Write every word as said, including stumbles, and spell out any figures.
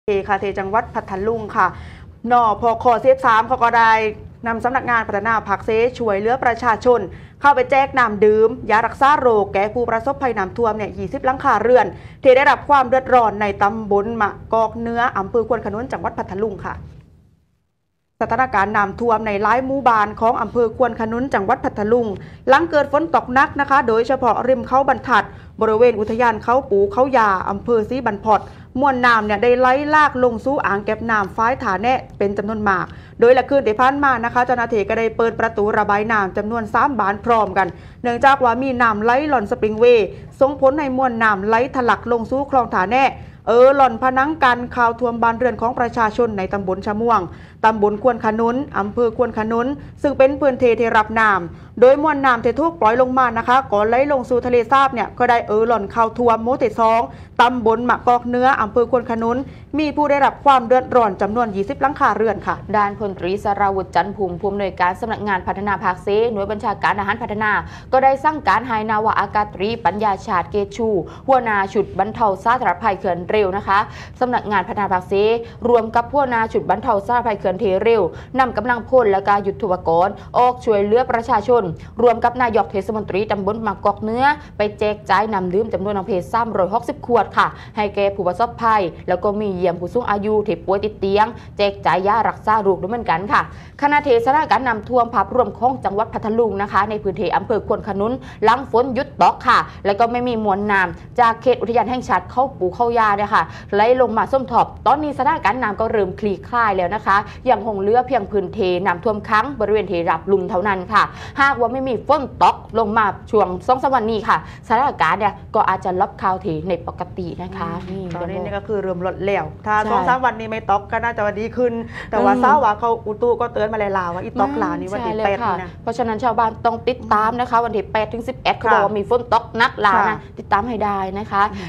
เทค่ะเทจังหวัดพัทลุงค่ะนอพอคอเซฟสามเขาก็ได้นำสำนักงานพัฒนาผักเซช่วยเหลือประชาชนเข้าไปแจกน้ำดื่มยารักษาโรคแก่ผู้ประสบภัยน้ำท่วมเนี่ยยี่สิบหลังคาเรือนที่ได้รับความเดือดร้อนในตำบลมะกอกเนื้ออำเภอควนขนุนจังหวัดพัทลุงค่ะสถานการณ์น้ำท่วมในหลายหมู่บ้านของอำเภอควนขนุนจังหวัดพัทลุงหลังเกิดฝนตกหนักนะคะโดยเฉพาะริมเขาบรรทัดบริเวณอุทยานเขาปูเขายาอำเภอศรีบรรพตมวลน้ำเนี่ยได้ไหลลากลงสู่อ่างเก็บน้ำฝ้ายถาแนะเป็นจำนวนมากโดยละคืนที่ผ่านมานะคะเจ้าหน้าที่ก็ได้เปิดประตูระบายน้ำจำนวนสามบานพร้อมกันเนื่องจากว่ามีน้ำไหลหล่อนสปริงเวย์ส่งผลให้มวลน้ำไหลทะลักลงสู่คลองถาแนะเออหล่อนพนังกันข่าวท่วมบ้านเรือนของประชาชนในตำบลชะม่วงตำบลควนขนุนอำเภอควนขนุนซึ่งเป็นพื้นที่ที่รับน้ำโดยมวลน้ำที่ถูกปล่อยลงมานะคะก่อนไหลลงสู่ทะเลสาบเนี่ยก็ได้เออหล่อนข่าวท่วมหมู่ที่สองตำบลมะกอกเนื้ออำเภอควนขนุนมีผู้ได้รับความเดือดร้อนจำนวนยี่สิบหลังคาเรือนค่ะด้านพลตรีสราวุฒิจันทร์ภูมิผู้อำนวยการสำนักงานพัฒนาภาคเซหน่วยบัญชาการอาหารพัฒนาก็ได้สั่งการให้นาวาอากาศตรีปัญญาชาติเกชูหัวหน้าชุดบรรเทาสาธารณภัยเขื่อนเร็วนะคะสำนักงานพัฒนาภาคเซรวมกับหัวหน้าชุดบรรเทาสาธารณภัยเขื่อนเทเร็วนำกำลังพลและการยุทโธปกรณ์ออกช่วยเหลือประชาชนรวมกับนายกเทศมนตรีตำบลมะกอกเนื้อไปแจกจ่ายนำดื่มจำนวนเพชรสามร้อยหกสิบขวดค่ะให้แก่ผู้ประสบภัยแล้วก็มีเยี่ยมผู้สูงอายุที่ป่วยติดเตียงแจกจ่ายยารักษาโรคด้วยเหมือนกันค่ะคณะเทศนาการนำท่วมภาพรวมของจังหวัดพัทลุงนะคะในพื้นที่อำเภอควนขนุนหลังฝนหยุดตกค่ะแล้วก็ไม่มีมวลน้ำจากเขตอุทยานแห่งชาติเข้าปูเข้ายาเนี่ยค่ะไหลลงมาส้มถอบตอนนี้สถานการณ์น้ำก็เริ่มคลี่คลายแล้วนะคะยังคงเหลือเพียงพื้นที่น้ำท่วมค้างบริเวณที่รับลุ่มเท่านั้นค่ะหากว่าไม่มีฝนตกลงมาช่วงสองสามวันนี้ค่ะสถานการณ์เนี่ยก็อาจจะลดข่าวทีในปกตินะคะตอนนี้นี่ก็คือเริ่มลดแล้วถ้าสองสามวันนี้ไม่ตกก็น่าจะดีขึ้นแต่ว่าเช้าว่าเขาอุตุก็เตือนมาแล้วว่าอีตกลานี่วันที่แปดนะเพราะฉะนั้นชาวบ้านต้องติดตามนะคะวันที่แปดถึงสิบเอ็ดเขาบอกว่ามีฝนตกนักลานะติดตามให้ได้นะคะ